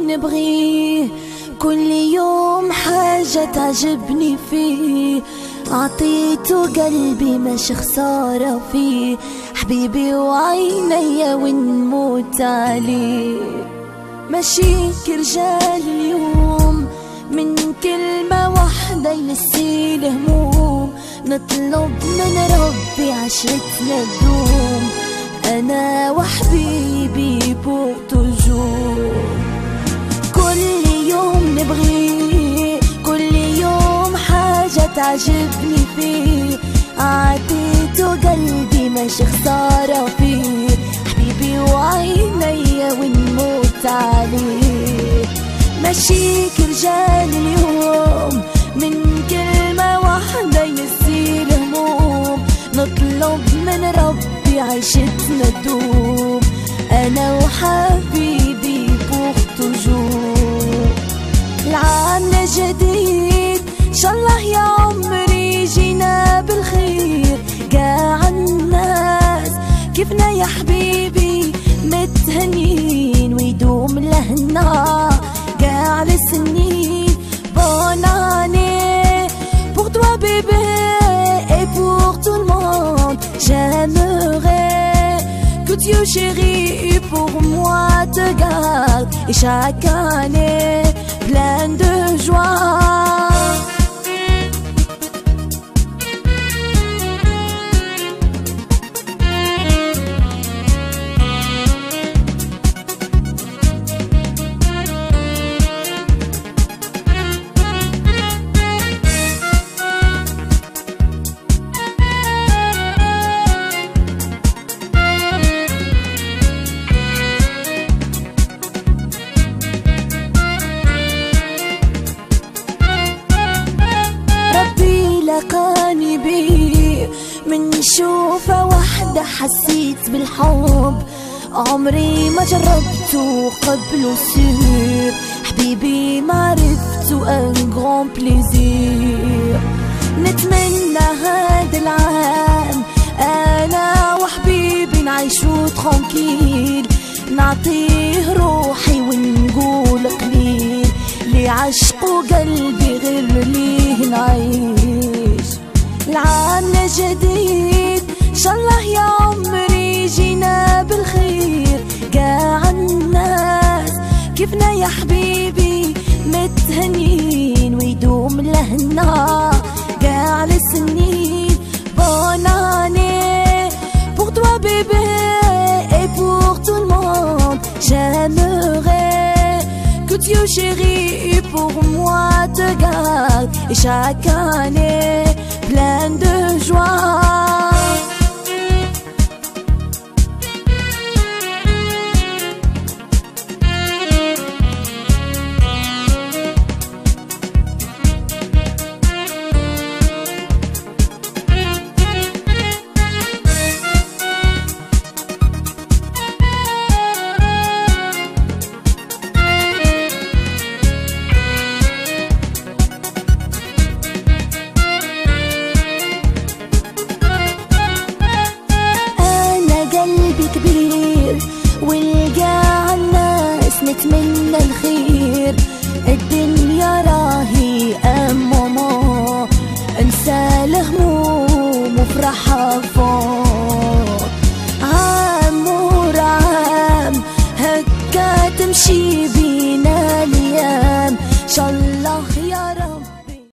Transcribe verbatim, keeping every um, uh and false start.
نبغيه، كل يوم حاجة تعجبني فيه، عطيته قلبي ماشي خسارة فيه، حبيبي وعينيا ونموت عليه. ماشيك رجال اليوم من كلمة واحدة ينسي الهموم، نطلب من ربي عشرتنا تدوم، أنا وحبيبي بور توجور. كل يوم نبغيه، كل يوم حاجة تعجبني فيه، عطيته قلبي ماشي خسارة فيه، حبيبي وعينيا ونموت عليه. ماشيك رجال اليوم من كلمة واحدة ينسي الهموم، نطلب من ربي عيشتنا تدوم، أنا وحبيبي بور توجور. العام جديد إن شاء الله يا عمري جينا بالخير، قاع الناس كيفنا يا حبيبي متهنين، ويدوم لهنا قاع السنين. Bonne année pour toi bébé et pour tout le monde, j'aimerais que Dieu chéri pour moi te garde, et chaque année pleine de joie. لقاني بيه من شوفة واحدة حسيت بالحب، عمري ما جربته قبله سير، حبيبي ما عرفته ان غران بليزير. نتمنى هذا العام انا وحبيبي نعيشو ترانكيل، نعطيه روحي ونقول قليل، اللي عشقو قلبي غير ليه نعيش. العام جديد إن شاء الله يا عمري جينا بالخير، قاع الناس كيفنا يا حبيبي متهنين، ويدوم لهنا قاع السنين. Bonne année pour toi bébé et pour tout le monde, j'aimerais que Dieu chéri pour moi te garde, et chaque année pleine de joie. كبير والقاع الناس نتمنى الخير، الدنيا راهي ام ماما انسى الهموم وفرحها فوق، عام ورا عام هكا تمشي بينا الايام، ان شاء الله